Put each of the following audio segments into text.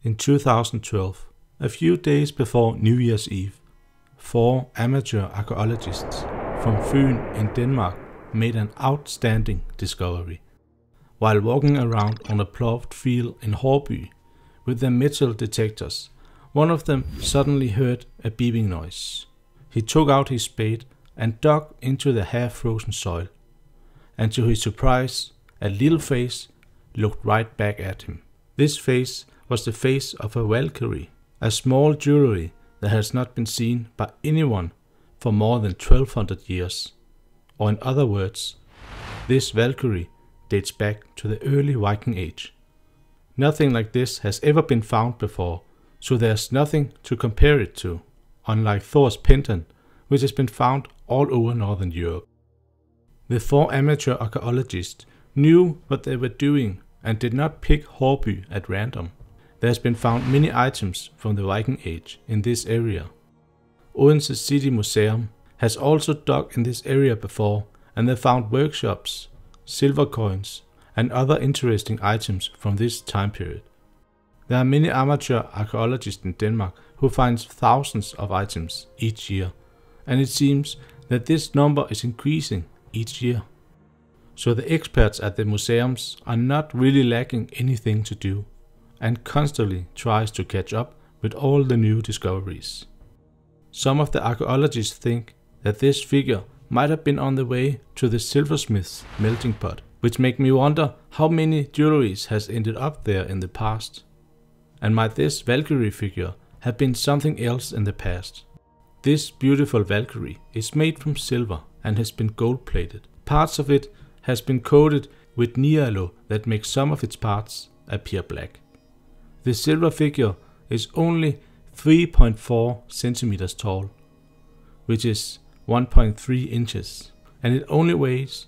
In 2012, a few days before New Year's Eve, 4 amateur archaeologists from Fyn in Denmark made an outstanding discovery. While walking around on a ploughed field in Haarby with their metal detectors, one of them suddenly heard a beeping noise. He took out his spade and dug into the half-frozen soil, and to his surprise, a little face looked right back at him. This face was the face of a Valkyrie, a small jewelry that has not been seen by anyone for more than 1200 years. Or in other words, this Valkyrie dates back to the early Viking Age. Nothing like this has ever been found before, so there's nothing to compare it to, unlike Thor's pendant, which has been found all over Northern Europe. The 4 amateur archaeologists knew what they were doing and did not pick Haarby at random. There has been found many items from the Viking Age in this area. Odense City Museum has also dug in this area before, and they found workshops, silver coins, and other interesting items from this time period. There are many amateur archaeologists in Denmark who find thousands of items each year, and it seems that this number is increasing each year. So the experts at the museums are not really lacking anything to do, and constantly tries to catch up with all the new discoveries. Some of the archaeologists think that this figure might have been on the way to the silversmith's melting pot, which make me wonder how many jewelries has ended up there in the past. And might this Valkyrie figure have been something else in the past? This beautiful Valkyrie is made from silver and has been gold-plated. Parts of it has been coated with Nialo that makes some of its parts appear black. The silver figure is only 3.4 centimeters tall, which is 1.3 inches, and it only weighs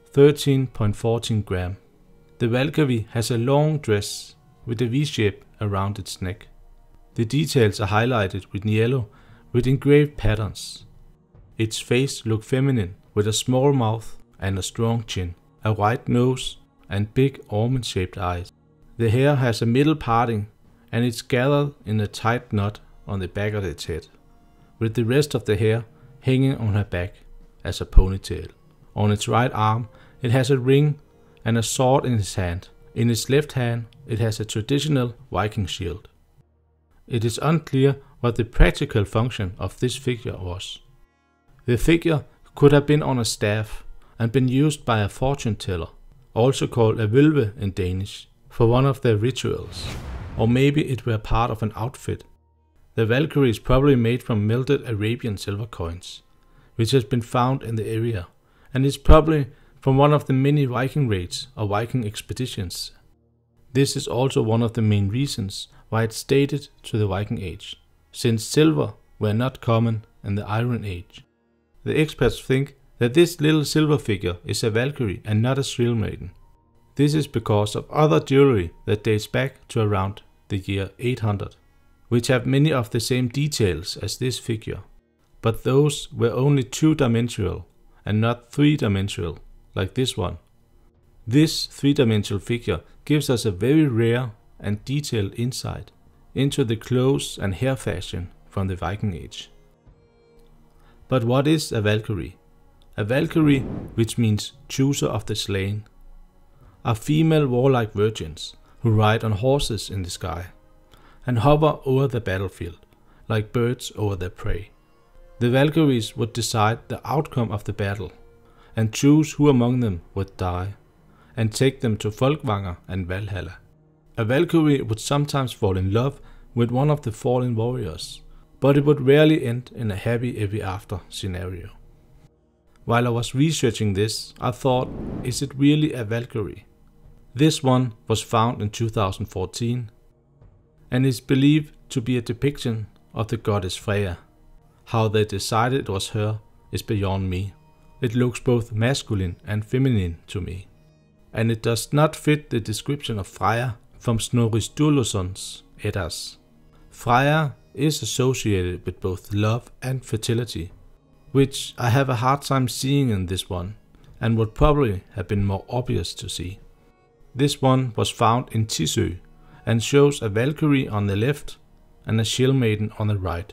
13.14 grams. The Valkyrie has a long dress with a V-shape around its neck. The details are highlighted with Nialo with engraved patterns. Its face looks feminine with a small mouth and a strong chin, a white nose and big almond-shaped eyes. The hair has a middle parting and it's gathered in a tight knot on the back of its head, with the rest of the hair hanging on her back as a ponytail. On its right arm it has a ring and a sword in its hand. In its left hand it has a traditional Viking shield. It is unclear what the practical function of this figure was. The figure could have been on a staff and been used by a fortune teller, also called a vølve in Danish, for one of their rituals, or maybe it were part of an outfit. The Valkyrie is probably made from melted Arabian silver coins, which has been found in the area, and is probably from one of the many Viking raids or Viking expeditions. This is also one of the main reasons why it's dated to the Viking Age, since silver were not common in the Iron Age. The experts think that this little silver figure is a Valkyrie and not a Shrill Maiden. This is because of other jewelry that dates back to around the year 800, which have many of the same details as this figure, but those were only 2-dimensional and not 3-dimensional like this one. This 3-dimensional figure gives us a very rare and detailed insight into the clothes and hair fashion from the Viking Age. But what is a Valkyrie? A Valkyrie, which means chooser of the slain, are female warlike virgins who ride on horses in the sky and hover over the battlefield like birds over their prey. The Valkyries would decide the outcome of the battle and choose who among them would die and take them to Folkvanger and Valhalla. A Valkyrie would sometimes fall in love with one of the fallen warriors, but it would rarely end in a happy ever after scenario. While I was researching this, I thought, is it really a Valkyrie? This one was found in 2014 and is believed to be a depiction of the goddess Freya. How they decided it was her is beyond me. It looks both masculine and feminine to me, and it does not fit the description of Freya from Snorri Sturluson's Eddas. Freya is associated with both love and fertility, which I have a hard time seeing in this one, and would probably have been more obvious to see. This one was found in Tissø and shows a Valkyrie on the left and a Shield Maiden on the right.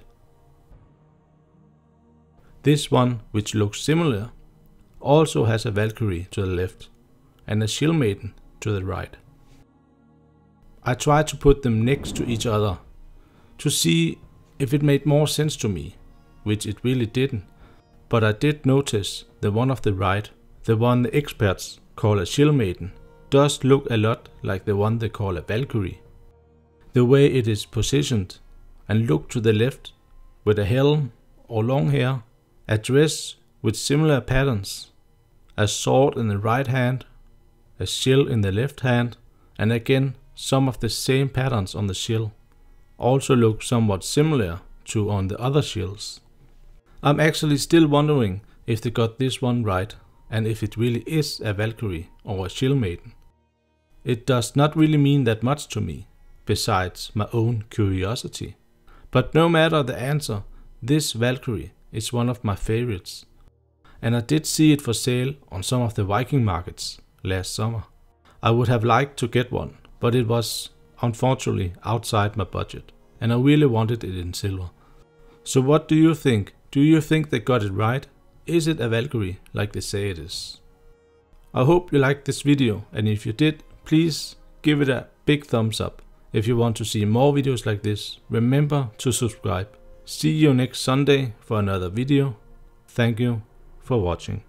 This one, which looks similar, also has a Valkyrie to the left and a Shield Maiden to the right. I tried to put them next to each other to see if it made more sense to me, which it really didn't, but I did notice the one of the right, the one the experts call a Shield Maiden, does look a lot like the one they call a Valkyrie. The way it is positioned and look to the left with a helm or long hair, a dress with similar patterns, a sword in the right hand, a shield in the left hand, and again some of the same patterns on the shield also look somewhat similar to on the other shields. I'm actually still wondering if they got this one right and if it really is a Valkyrie or a Shield Maiden. It does not really mean that much to me, besides my own curiosity. But no matter the answer, this Valkyrie is one of my favorites, and I did see it for sale on some of the Viking markets last summer. I would have liked to get one, but it was unfortunately outside my budget, and I really wanted it in silver. So what do you think? Do you think they got it right? Is it a Valkyrie like they say it is? I hope you liked this video, and if you did, please give it a big thumbs up. If you want to see more videos like this, remember to subscribe. See you next Sunday for another video. Thank you for watching.